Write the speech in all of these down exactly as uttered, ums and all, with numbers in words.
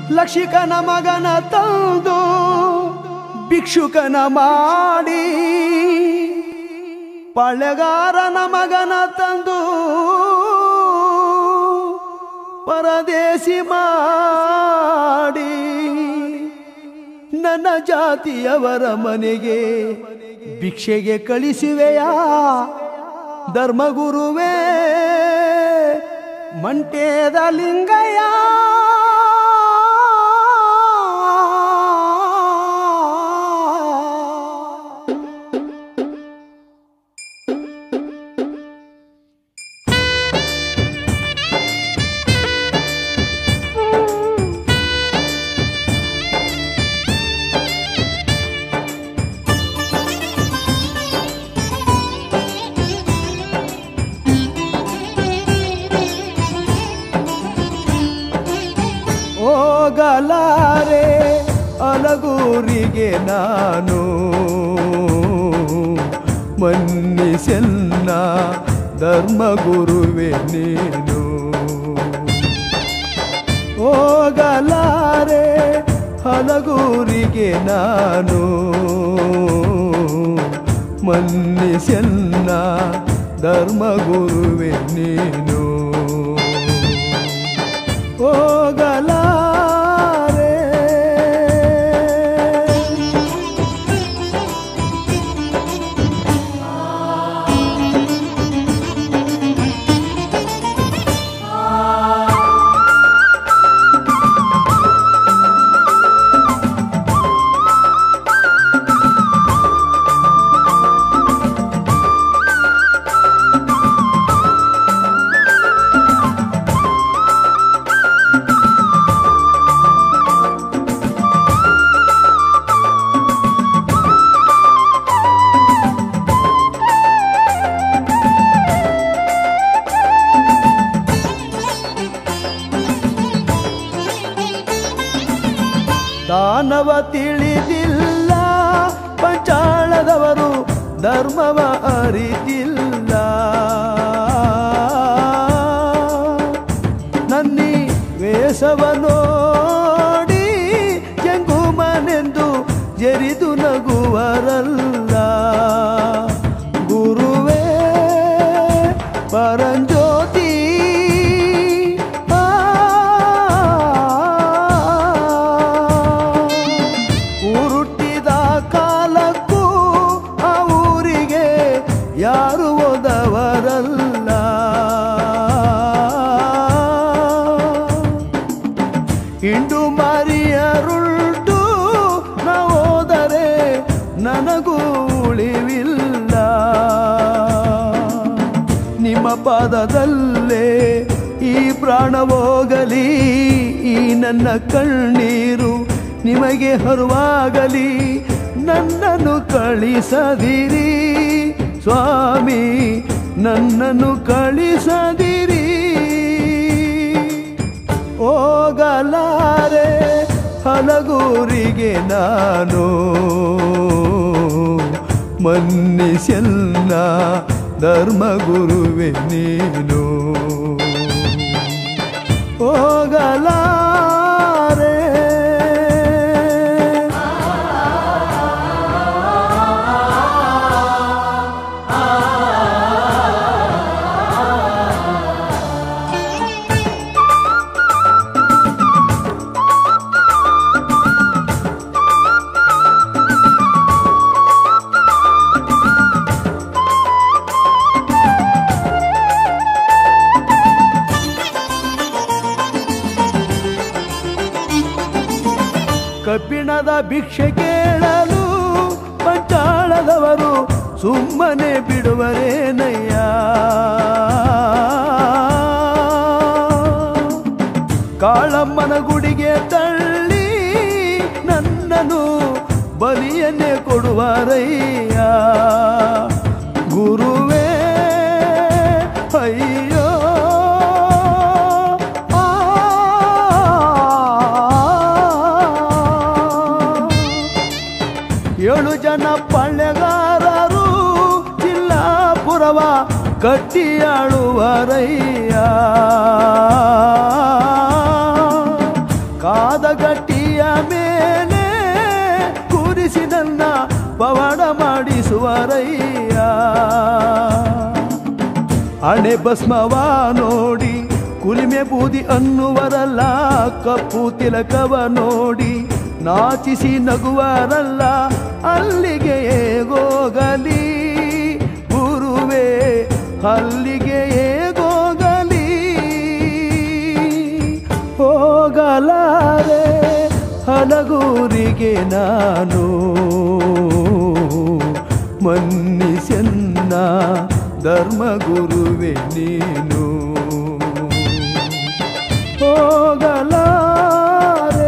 ಲಕ್ಷಿಕನ ಮಗನ ತಂದು ಭಿಕ್ಷುಕನ ಮಾಡಿ ಪಾಳ್ಯಗಾರನ ಮಗನ ತಂದು ಪರದೇಶಿ ಮಾಡಿ ನನ್ನ ಜಾತಿಯವರ ಮನೆಗೆ ಭಿಕ್ಷೆಗೆ ಕಳಿಸುವೆಯಾ ಧರ್ಮಗುರುವೇ ಮಂಟೇದ ಲಿಂಗಯ್ಯ. ಹೋಗಲಾರೆ ಅಲಗೂರಿಗೆ ನಾನು ಮನ್ನಿಸೆನ್ನ ಧರ್ಮಗುರುವೆ ನೀನು. ಹೋಗಲಾರೆ ಅಲಗೂರಿಗೆ ನಾನು ಮನ್ನಿಸೆನ್ನ ಧರ್ಮಗುರುವೆ ನೀನು. ಹೋಗಲಾರೆ ದಾನವ ತಿಳಿದಿಲ್ಲ ಪಂಚಾಳದವರು ಧರ್ಮವ ಅರಿತಿಲ್ಲ. ನನ್ನಿ ವೇಷವ ನೋಡಿ ಜಂಗುಮನೆಂದು ಜರಿದು ನಗುವರಲ್ಲ. ಗುರುವೇ ಪರಂಜ್ಯೋತಿ ಯಾರು ಓದವರಲ್ಲ. ಇಂಡು ಮಾರಿಯರುಳ್ಟು ನಾ ಹೋದರೆ ನನಗೂ ಉಳಿವಿಲ್ಲ. ನಿಮ್ಮ ಪಾದದಲ್ಲೇ ಈ ಪ್ರಾಣ ಹೋಗಲಿ, ಈ ನನ್ನ ಕಣ್ಣೀರು ನಿಮಗೆ ಹರುವಾಗಲಿ. ನನ್ನನ್ನು ಕಳಿಸದಿರಿ ಸ್ವಾಮಿ, ನನ್ನನ್ನು ಕಳಿಸದಿರಿ. ಹೋಗಲಾರೆ ಹಲಗೂರಿಗೆ ನಾನು ಮನ್ನಿಸೆನ್ನ ಧರ್ಮಗುರುವೆ ನೀನು. ಹೋಗಲಾರೆ ಕಬ್ಬಿಣದ ಭಿಕ್ಷೆ ಕೇಳಲು ಪಂಚಾಳದವರು ಸುಮ್ಮನೆ ಬಿಡುವರೇನಯ್ಯ. ಕಾಳಮ್ಮನ ಗುಡಿಗೆ ತಳ್ಳಿ ನನ್ನನ್ನು ಬಲಿಯನ್ನೇ ಕೊಡುವರಯ್ಯ. ಗುರುವೇ ಅಯ್ಯೋ ಏಳು ಜನ ಪಾಳ್ಯಗಾರರು ಚಿಲ್ಲಾಪುರವ ಕಟ್ಟಿಯಾಳುವರಯ್ಯ. ಕಾದ ಹಣೆ ಭಸ್ಮವ ನೋಡಿ ಕುಲಿಮೆ ಬೂದಿ ಅನ್ನುವರಲ್ಲ, ಕಪ್ಪು ತಿಲಕವ ನೋಡಿ ನಾಚಿಸಿ ನಗುವರಲ್ಲ, ಅಲ್ಲಿಗೆ ಹೇಗೋಗಲಿ ಗುರುವೇ, ಅಲ್ಲಿಗೆ ಹೇಗೋಗಲಿ. ಹೋಗಲಾರೆ ಹಲಗೂರಿಗೆ ನಾನು, ಮನ್ನಿಸೆನ್ನ ಧರ್ಮಗುರುವೆ ನೀನು. ಹೋಗಲಾರೆ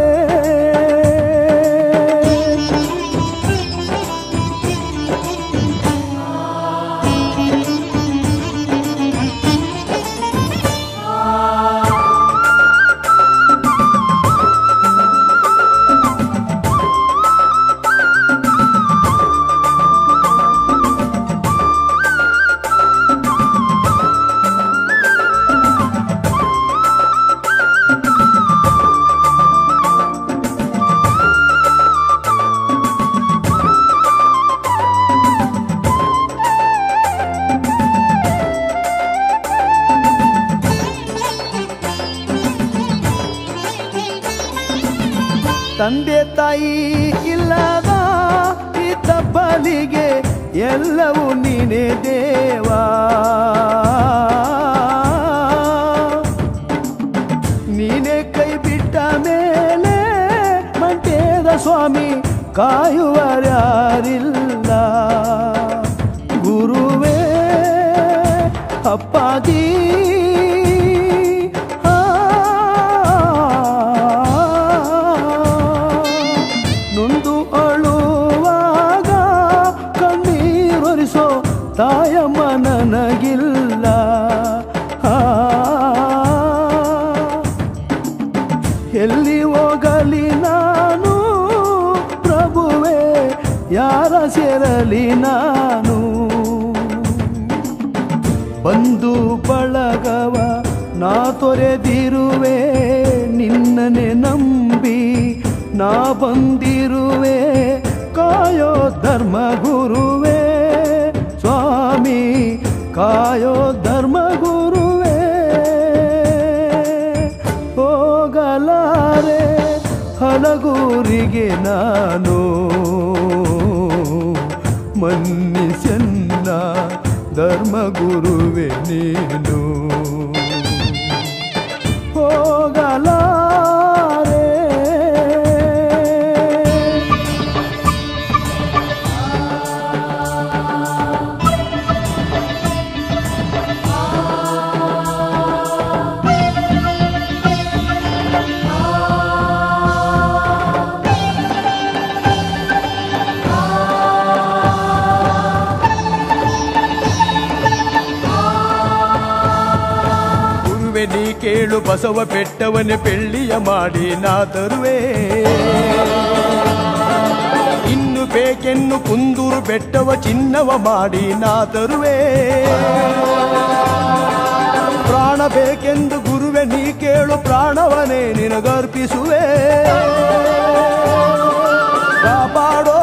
ತಂದೆ ತಾಯಿ ಇಲ್ಲದ ಈ ತಬ್ಬಲಿಗೆ ಎಲ್ಲವೂ ನೀನೇ ದೇವಾ, ನೀನೇ ಕೈ ಬಿಟ್ಟ ಮೇಲೆ ಮಂಟೇದ ಸ್ವಾಮಿ ಕಾಯುವರ್ಯಾರಿಲ್ಲ. ಗುರುವೇ ಅಪ್ಪಾಜಿ ತಾಯಮ್ಮ ನನಗಿಲ್ಲ. ಎಲ್ಲಿ ಹೋಗಲಿ ನಾನು ಪ್ರಭುವೇ, ಯಾರ ಸೇರಲಿ ನಾನು. ಬಂದು ಬಳಗವ ನಾ ತೊರೆದಿರುವೆ, ನಿನ್ನನೆ ನಂಬಿ ನಾ ಬಂದಿರುವೆ. ಕಾಯೋ ಧರ್ಮ ಗುರುವೇ ಸ್ವಾಮಿ, ಕಾಯೋ ಧರ್ಮ ಗುರುವೇ. ಹೋಗಲಾರೆ ಹಲಗೂರಿಗೆ ನಾನು, ಮನ್ನಿಸೆನ್ನ ಧರ್ಮ ಗುರುವೇ ನೀನು. ಹೋಗಲಾರೆ ನೀ ಕೇಳು ಬಸವ ಬೆಟ್ಟವನ್ನೇ ಬೆಳ್ಳಿಯ ಮಾಡಿ ನಾ ತರುವೆ. ಇನ್ನು ಬೇಕೆನ್ನು ಕುಂದೂರು ಬೆಟ್ಟವ ಚಿನ್ನವ ಮಾಡಿ ನಾ ತರುವೆ. ಪ್ರಾಣ ಬೇಕೆಂದು ಗುರುವೆ ನೀ ಕೇಳು, ಪ್ರಾಣವನೇ ನಿನಗರ್ಪಿಸುವೆ. ಕಾಪಾಡೋ